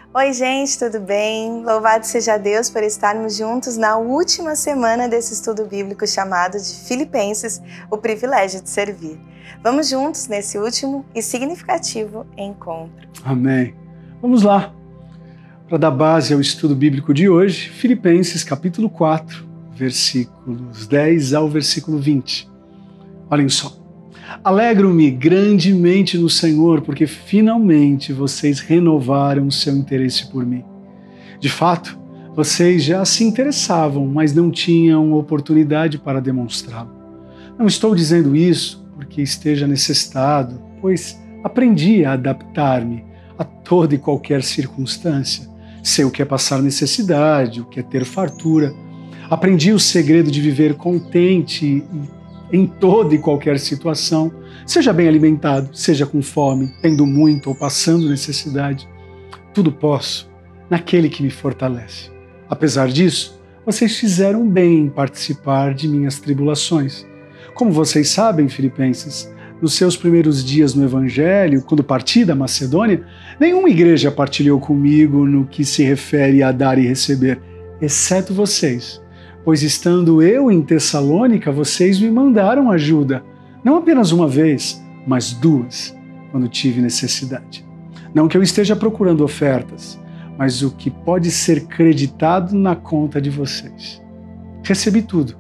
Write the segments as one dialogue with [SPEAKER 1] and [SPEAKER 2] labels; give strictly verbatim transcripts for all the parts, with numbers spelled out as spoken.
[SPEAKER 1] Oi gente, tudo bem? Louvado seja Deus por estarmos juntos na última semana desse estudo bíblico chamado de Filipenses, o privilégio de servir. Vamos juntos nesse último e significativo encontro.
[SPEAKER 2] Amém. Vamos lá. Para dar base ao estudo bíblico de hoje, Filipenses capítulo quatro, versículos dez ao versículo vinte. Olhem só. Alegro-me grandemente no Senhor, porque finalmente vocês renovaram o seu interesse por mim. De fato, vocês já se interessavam, mas não tinham oportunidade para demonstrá-lo. Não estou dizendo isso porque esteja necessitado, pois aprendi a adaptar-me a toda e qualquer circunstância. Sei o que é passar necessidade, o que é ter fartura. Aprendi o segredo de viver contente e em toda e qualquer situação, seja bem alimentado, seja com fome, tendo muito ou passando necessidade. Tudo posso naquele que me fortalece. Apesar disso, vocês fizeram bem em participar de minhas tribulações. Como vocês sabem, Filipenses, nos seus primeiros dias no Evangelho, quando parti da Macedônia, nenhuma igreja partilhou comigo no que se refere a dar e receber, exceto vocês. Pois estando eu em Tessalônica, vocês me mandaram ajuda, não apenas uma vez, mas duas, quando tive necessidade. Não que eu esteja procurando ofertas, mas o que pode ser creditado na conta de vocês. Recebi tudo,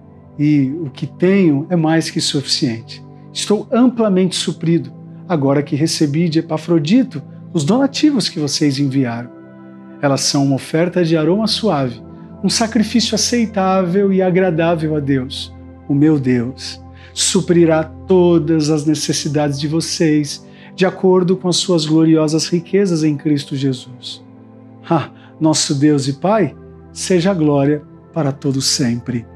[SPEAKER 2] e o que tenho é mais que suficiente. Estou amplamente suprido, agora que recebi de Epafrodito os donativos que vocês enviaram. Elas são uma oferta de aroma suave, um sacrifício aceitável e agradável a Deus. O meu Deus suprirá todas as necessidades de vocês, de acordo com as suas gloriosas riquezas em Cristo Jesus. Ah, nosso Deus e Pai, seja a glória para todos sempre.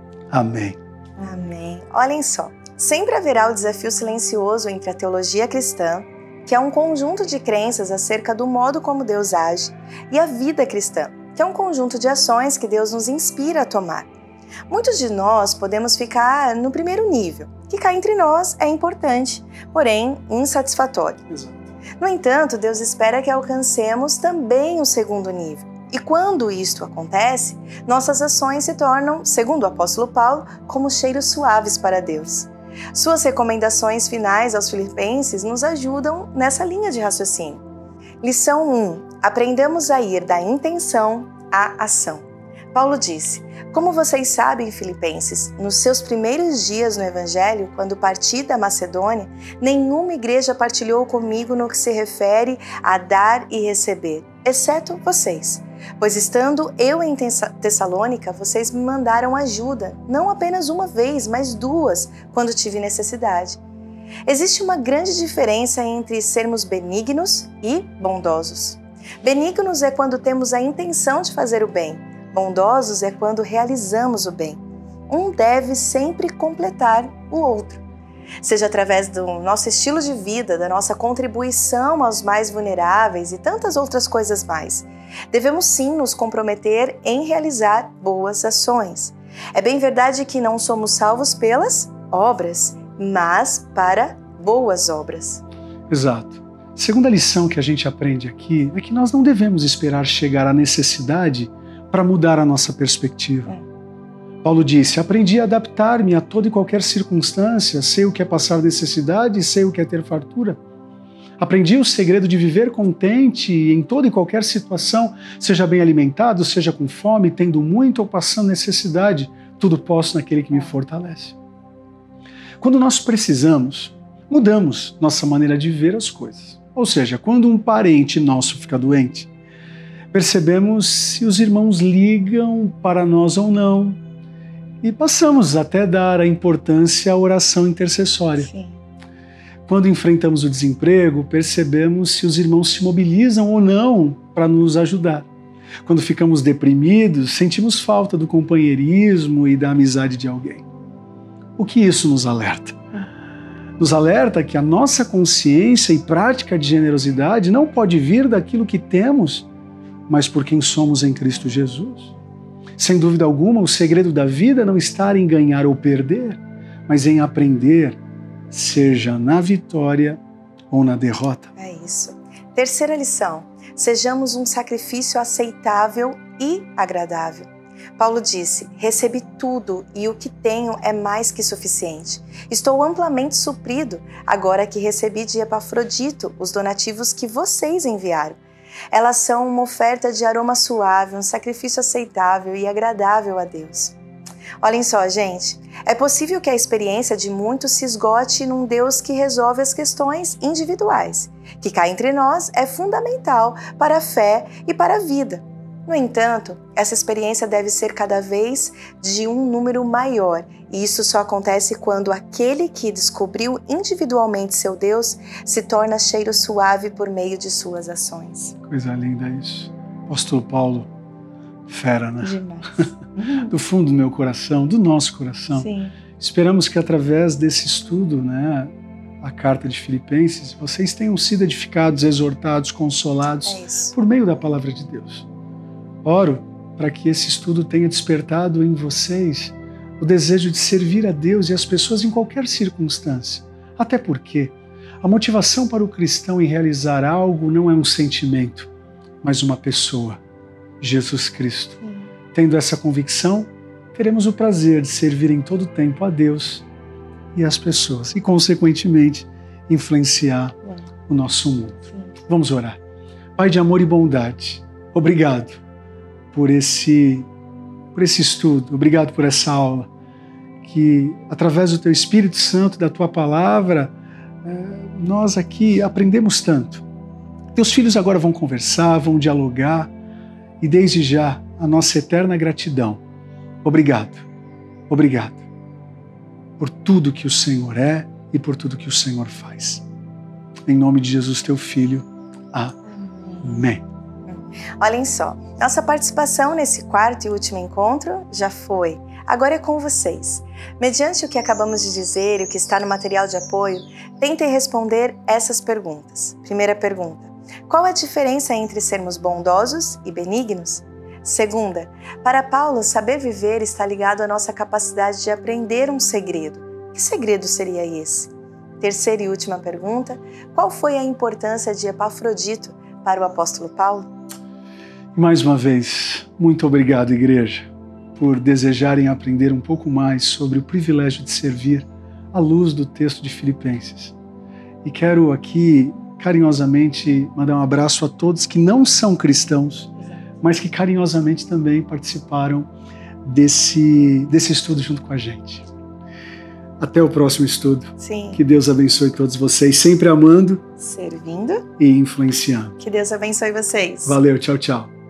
[SPEAKER 2] Amém.
[SPEAKER 1] Amém. Olhem só, sempre haverá o desafio silencioso entre a teologia cristã, que é um conjunto de crenças acerca do modo como Deus age, e a vida cristã, que é um conjunto de ações que Deus nos inspira a tomar. Muitos de nós podemos ficar no primeiro nível, que cá entre nós é importante, porém insatisfatório.
[SPEAKER 2] Exato.
[SPEAKER 1] No entanto, Deus espera que alcancemos também o segundo nível. E quando isto acontece, nossas ações se tornam, segundo o apóstolo Paulo, como cheiros suaves para Deus. Suas recomendações finais aos filipenses nos ajudam nessa linha de raciocínio. Lição um. Aprendamos a ir da intenção à ação. Paulo disse: como vocês sabem, Filipenses, nos seus primeiros dias no Evangelho, quando parti da Macedônia, nenhuma igreja partilhou comigo no que se refere a dar e receber, exceto vocês. Pois estando eu em Tessalônica, vocês me mandaram ajuda, não apenas uma vez, mas duas, quando tive necessidade. Existe uma grande diferença entre sermos benignos e bondosos. Benignos é quando temos a intenção de fazer o bem. Bondosos é quando realizamos o bem. Um deve sempre completar o outro. Seja através do nosso estilo de vida, da nossa contribuição aos mais vulneráveis e tantas outras coisas mais. Devemos sim nos comprometer em realizar boas ações. É bem verdade que não somos salvos pelas obras, mas para boas obras.
[SPEAKER 2] Exato. Segunda lição que a gente aprende aqui é que nós não devemos esperar chegar à necessidade para mudar a nossa perspectiva. É. Paulo disse: aprendi a adaptar-me a toda e qualquer circunstância, sei o que é passar necessidade e sei o que é ter fartura. Aprendi o segredo de viver contente em toda e qualquer situação, seja bem alimentado, seja com fome, tendo muito ou passando necessidade, tudo posso naquele que me fortalece. Quando nós precisamos, mudamos nossa maneira de ver as coisas. Ou seja, quando um parente nosso fica doente, percebemos se os irmãos ligam para nós ou não e passamos até dar a importância à oração intercessória.
[SPEAKER 1] Sim.
[SPEAKER 2] Quando enfrentamos o desemprego, percebemos se os irmãos se mobilizam ou não para nos ajudar. Quando ficamos deprimidos, sentimos falta do companheirismo e da amizade de alguém. O que isso nos alerta? Nos alerta que a nossa consciência e prática de generosidade não pode vir daquilo que temos, mas por quem somos em Cristo Jesus. Sem dúvida alguma, o segredo da vida não está em ganhar ou perder, mas em aprender, seja na vitória ou na derrota.
[SPEAKER 1] É isso. Terceira lição. sejamos um sacrifício aceitável e agradável. Paulo disse: recebi tudo e o que tenho é mais que suficiente. Estou amplamente suprido agora que recebi de Epafrodito os donativos que vocês enviaram. Elas são uma oferta de aroma suave, um sacrifício aceitável e agradável a Deus. Olhem só, gente, é possível que a experiência de muitos se esgote num Deus que resolve as questões individuais, que cá entre nós é fundamental para a fé e para a vida. No entanto, essa experiência deve ser cada vez de um número maior, e isso só acontece quando aquele que descobriu individualmente seu Deus se torna cheiro suave por meio de suas ações.
[SPEAKER 2] Coisa linda isso. Apóstolo Paulo, fera, né?
[SPEAKER 1] Demais.
[SPEAKER 2] Do fundo do meu coração, do nosso coração.
[SPEAKER 1] Sim.
[SPEAKER 2] Esperamos que através desse estudo, né, a carta de Filipenses, vocês tenham sido edificados, exortados, consolados
[SPEAKER 1] É isso.
[SPEAKER 2] por meio da palavra de Deus. Oro para que esse estudo tenha despertado em vocês o desejo de servir a Deus e as pessoas em qualquer circunstância. Até porque a motivação para o cristão em realizar algo não é um sentimento, mas uma pessoa, Jesus Cristo.
[SPEAKER 1] Sim.
[SPEAKER 2] Tendo essa convicção, teremos o prazer de servir em todo tempo a Deus e as pessoas e, consequentemente, influenciar
[SPEAKER 1] Bom.
[SPEAKER 2] o nosso mundo.
[SPEAKER 1] Sim.
[SPEAKER 2] Vamos orar. Pai de amor e bondade, obrigado por esse, por esse estudo, obrigado por essa aula, que através do Teu Espírito Santo, da Tua Palavra, nós aqui aprendemos tanto. Teus filhos agora vão conversar, vão dialogar, e desde já a nossa eterna gratidão. Obrigado, obrigado por tudo que o Senhor é e por tudo que o Senhor faz. Em nome de Jesus, Teu Filho. Amém.
[SPEAKER 1] Olhem só, nossa participação nesse quarto e último encontro já foi. Agora é com vocês. Mediante o que acabamos de dizer e o que está no material de apoio, tentem responder essas perguntas. Primeira pergunta: qual a diferença entre sermos bondosos e benignos? Segunda, para Paulo, saber viver está ligado à nossa capacidade de aprender um segredo. Que segredo seria esse? Terceira e última pergunta: qual foi a importância de Epafrodito para o apóstolo Paulo?
[SPEAKER 2] Mais uma vez, muito obrigado, igreja, por desejarem aprender um pouco mais sobre o privilégio de servir à luz do texto de Filipenses. E quero aqui carinhosamente mandar um abraço a todos que não são cristãos, mas que carinhosamente também participaram desse, desse estudo junto com a gente. Até o próximo estudo.
[SPEAKER 1] Sim.
[SPEAKER 2] Que Deus abençoe todos vocês, sempre amando,
[SPEAKER 1] servindo
[SPEAKER 2] e influenciando.
[SPEAKER 1] Que Deus abençoe vocês.
[SPEAKER 2] Valeu, tchau, tchau.